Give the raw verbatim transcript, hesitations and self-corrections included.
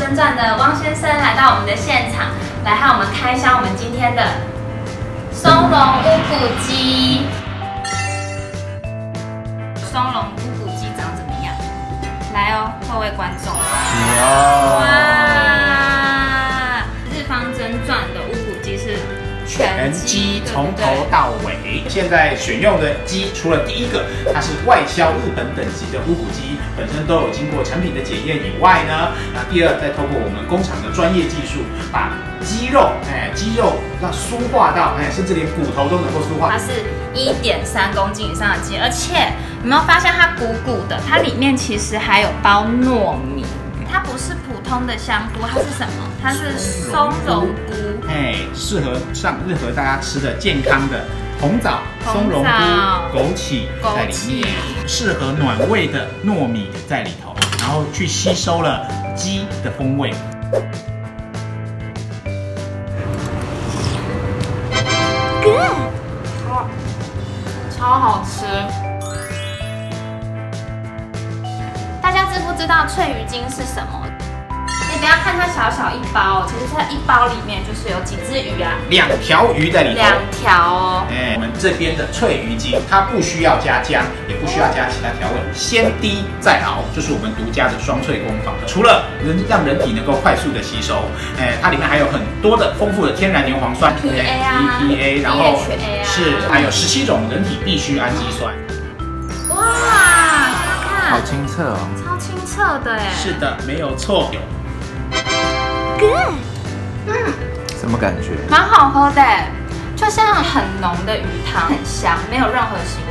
真传的汪先生来到我们的现场，来和我们开箱我们今天的松茸乌骨鸡。松茸乌骨鸡长怎么样？来哦，各位观众。哇！日方真传的乌骨鸡是全鸡， 从头到尾。现在选用的鸡，除了第一个它是外销日本等级的乌骨鸡，本身都有经过产品的检验以外呢，那第二，再透过我们工厂的专业技术，把鸡肉，哎，鸡肉让酥化到，哎，甚至连骨头都能够酥化。 它是一点三公斤以上的鸡，而且有没有发现它鼓鼓的？它里面其实还有包糯米。它不是普通的香菇，它是什么？它是松茸菇， 哎，适合上适合大家吃的健康的红枣、松茸菇、枸杞在里面，适合暖胃的糯米在里头，然后去吸收了鸡的风味。 哇，超好吃！大家知不知道脆鱼精是什么？你不要看它小小一包，其实它一包里面就是有几只鱼啊？ 两条鱼在里头。 两条哦。 哎，我们这边的脆鱼精，它不需要加姜，也不需要加其他调味，先滴再熬，就是我们独家的双脆工坊。除了能让人体能够快速的吸收，哎，它里面还有很多的丰富的天然牛磺酸 E P A 啊 ，E P A， 然后是还有十七种人体必需氨基酸。 哇，看， 好清澈哦， 超清澈的哎。 是的，没有错。 嗯， 什么感觉？ 蛮好喝的，就像很浓的鱼汤，很香，没有任何腥